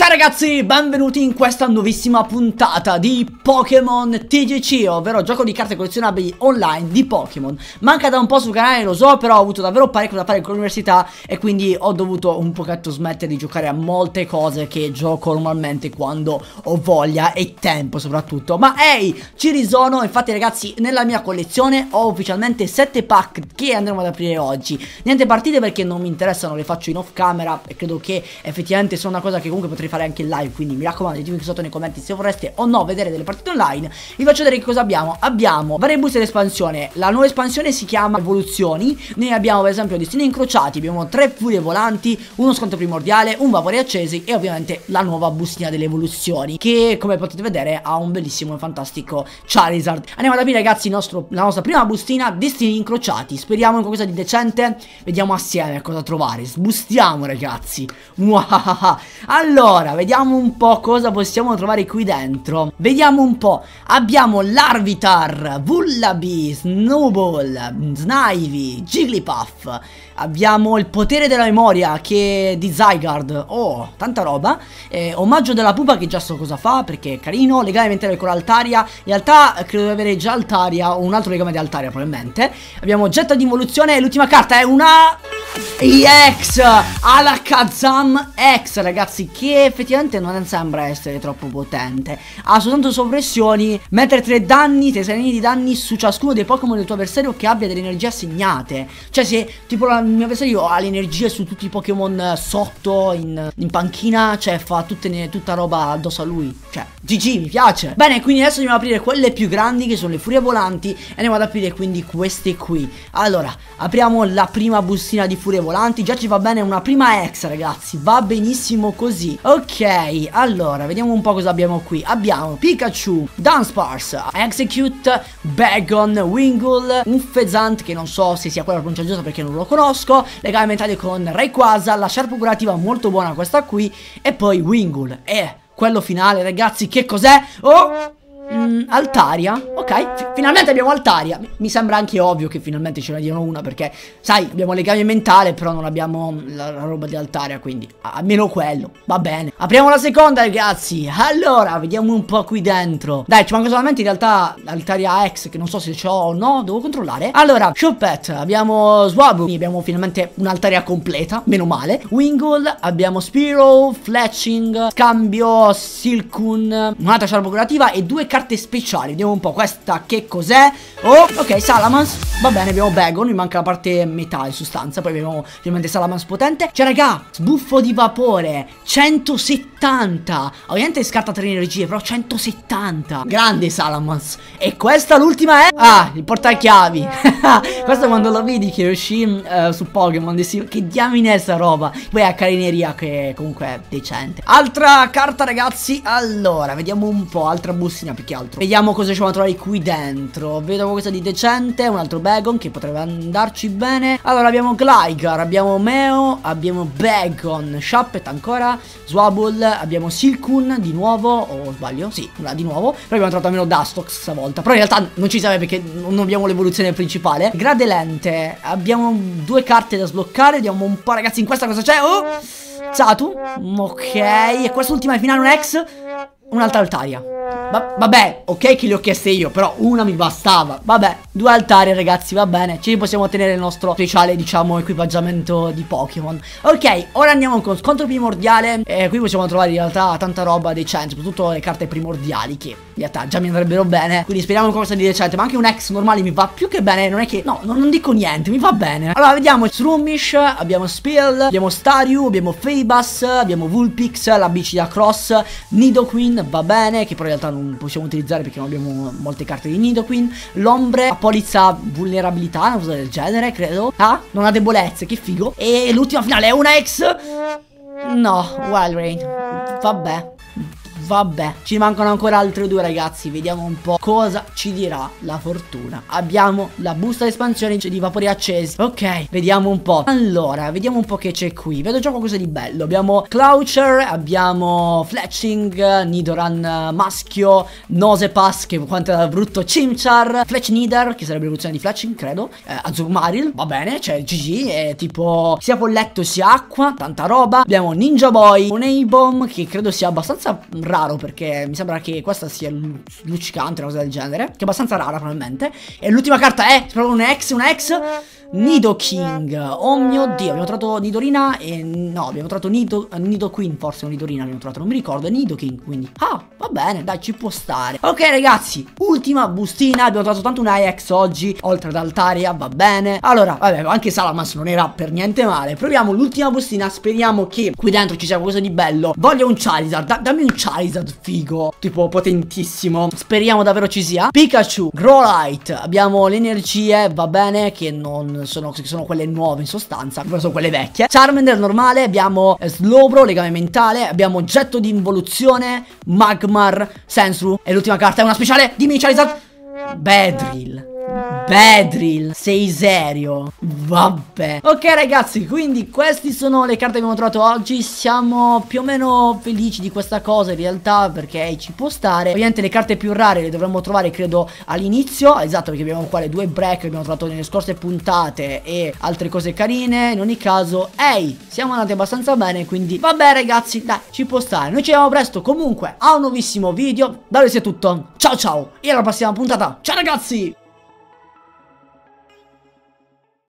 ragazzi, benvenuti in questa nuovissima puntata di Pokémon TCG, ovvero gioco di carte collezionabili online di Pokémon. Manca da un po' sul canale, lo so, però ho avuto davvero parecchio da fare con l'università e quindi ho dovuto un pochetto smettere di giocare a molte cose che gioco normalmente quando ho voglia e tempo soprattutto. Ma ehi, ci risono. Infatti ragazzi, nella mia collezione ho ufficialmente 7 pack che andremo ad aprire oggi. Niente partite perché non mi interessano, le faccio in off camera e credo che effettivamente sia una cosa che comunque potrei fare anche in live, quindi mi raccomando ditemi qui sotto nei commenti se vorreste o no vedere delle partite online. Vi faccio vedere che cosa abbiamo. Abbiamo varie buste di espansione. La nuova espansione si chiama Evoluzioni. Noi abbiamo per esempio destini incrociati, abbiamo 3 furie volanti, uno scontro primordiale, un vapore accesi e ovviamente la nuova bustina delle evoluzioni, che come potete vedere ha un bellissimo e fantastico Charizard. Andiamo ad aprire ragazzi la nostra prima bustina, destini incrociati. Speriamo in qualcosa di decente. Vediamo assieme cosa trovare. Sbustiamo ragazzi. Allora, vediamo un po' cosa possiamo trovare qui dentro. Vediamo un po'. Abbiamo Larvitar, Vullaby, Snowball, Snivy, Jigglypuff. Abbiamo il potere della memoria che è di Zygarde. Oh, tanta roba. Omaggio della pupa che già so cosa fa perché è carino. Legame mentale con Altaria. In realtà credo di avere già Altaria o un altro legame di Altaria probabilmente. Abbiamo Getta di involuzione e l'ultima carta è una EX Alakazam X ragazzi, che effettivamente non sembra essere troppo potente. Ha soltanto soppressioni, mettere 3 danni, 3 serie di danni su ciascuno dei Pokémon del tuo avversario che abbia delle energie assegnate. Cioè se tipo il mio avversario ha le energie su tutti i Pokémon sotto in panchina, cioè fa tutta roba addosso a lui. Cioè GG, mi piace. Bene, quindi adesso andiamo ad aprire quelle più grandi che sono le furie volanti e andiamo ad aprire quindi queste qui. Allora, apriamo la prima bustina di furie volanti. Già ci va bene una prima X ragazzi, va benissimo così. Ok, allora vediamo un po' cosa abbiamo qui. Abbiamo Pikachu, Dunsparce, Execute, Bagon, Wingull, un Fezant che non so se sia quella pronuncia giusta perché non lo conosco, legame mentale con Rayquaza, la Sharp curativa molto buona questa qui e poi Wingull. E quello finale ragazzi che cos'è? Oh! Altaria, ok, finalmente abbiamo Altaria. Mi sembra anche ovvio che finalmente ce ne diano una perché, sai, abbiamo legame mentale però non abbiamo la roba di Altaria, quindi almeno quello, va bene. Apriamo la seconda ragazzi. Allora, vediamo un po' qui dentro. Dai, ci manca solamente in realtà Altaria X che non so se c'ho o no, devo controllare. Allora, Choupette, abbiamo Swablu, abbiamo finalmente un'Altaria completa, meno male. Wingull, abbiamo Spearow, Fletching, Scambio, Silcoon, un'altra sciarpa curativa e 2 carte speciali. Vediamo un po' questa che cos'è. Oh, ok, Salamence. Va bene, abbiamo Bagon, mi manca la parte metà in sostanza. Poi abbiamo ovviamente Salamence potente. Cioè raga, sbuffo di vapore 170. Ovviamente scarta 3 energie, però 170. Grande Salamence. E questa l'ultima è il portachiavi. Questo quando lo vidi che uscì su Pokémon, che diamine è sta roba. Poi ha carineria che comunque è decente. Altra carta ragazzi. Allora, vediamo un po'. Altra bustina più che altro. Vediamo cosa ci vanno a trovare qui dentro. Vedo qualcosa di decente. Un altro Bagon che potrebbe andarci bene. Allora abbiamo Gligar, abbiamo Meo, abbiamo Bagon, Shuppet ancora, Swablu, abbiamo Silcoon di nuovo. O sbaglio? Sì, di nuovo. Però abbiamo trovato almeno Dustox stavolta. Però in realtà non ci serve perché non abbiamo l'evoluzione principale. Gradelente. Abbiamo 2 carte da sbloccare. Vediamo un po' ragazzi in questa cosa c'è. Oh! Xatu. Ok. E quest'ultima è finale un X. Un'altra Altaria. Vabbè, ok che le ho chieste io, però una mi bastava. Vabbè, 2 Altarie ragazzi, va bene. Ci possiamo ottenere il nostro speciale, diciamo, equipaggiamento di Pokémon. Ok, ora andiamo con scontro primordiale. Qui possiamo trovare in realtà tanta roba decente, soprattutto le carte primordiali che in realtà già mi andrebbero bene. Quindi speriamo in qualcosa di decente. Ma anche un X normale mi va più che bene. Non è che, no, non dico niente, mi va bene. Allora, vediamo Shroomish, abbiamo Spill, abbiamo Staryu, abbiamo Feebas, abbiamo Vulpix, la bici da Cross, Nidoqueen, va bene, che però in realtà non possiamo utilizzare perché non abbiamo molte carte di Nidoqueen. L'ombre a polizza vulnerabilità, una cosa del genere, credo. Ah, non ha debolezze, che figo. E l'ultima finale è una X. No, Wild Rain. Vabbè. vabbè, ci mancano ancora altre due, ragazzi. Vediamo un po' cosa ci dirà la fortuna. Abbiamo la busta espansione di vapori accesi. Ok, vediamo un po'. Allora, vediamo un po' che c'è qui. Vedo già qualcosa di bello. Abbiamo Cloucher, abbiamo Fletching, Nidoran maschio, Nosepass, che quanto è brutto, Chimchar, Fletch Nidar, che sarebbe l'evoluzione di Fletching, credo, Azumarill, va bene, c'è GG, è tipo sia polletto sia acqua, tanta roba. Abbiamo Ninja Boy, un A-Bomb, che credo sia abbastanza raro, perché mi sembra che questa sia luccicante, una cosa del genere, che è abbastanza rara probabilmente. E l'ultima carta è proprio una ex Nidoking. Oh mio Dio, abbiamo trovato Nidorina e no, abbiamo trovato Nidoqueen, forse un Nidorina abbiamo trovato, non mi ricordo, è Nidoking, quindi va bene, dai, ci può stare. Ok ragazzi, ultima bustina, abbiamo trovato tanto una EX oggi, oltre ad Altaria, va bene. Allora, vabbè, anche Salamence non era per niente male. Proviamo l'ultima bustina, speriamo che qui dentro ci sia qualcosa di bello. Voglio un Charizard, dammi un Charizard figo, tipo potentissimo. Speriamo davvero ci sia. Pikachu, Growlite, abbiamo le energie, va bene, che non sono quelle nuove in sostanza, sono quelle vecchie. Charmander normale, abbiamo Slowbro, legame mentale, abbiamo Getto di involuzione, Magmar, Sensru, e l'ultima carta è una speciale. Dimmi Charizard. Beedrill, sei serio? Vabbè. Ok ragazzi, quindi queste sono le carte che abbiamo trovato oggi. Siamo più o meno felici di questa cosa in realtà, perché ci può stare. Ovviamente le carte più rare le dovremmo trovare credo all'inizio. Esatto, perché abbiamo qua le due break che abbiamo trovato nelle scorse puntate e altre cose carine. In ogni caso, siamo andati abbastanza bene, quindi vabbè ragazzi, dai, ci può stare. Noi ci vediamo presto comunque a un nuovissimo video. Da noi è tutto. Ciao ciao e alla prossima puntata. Ciao ragazzi.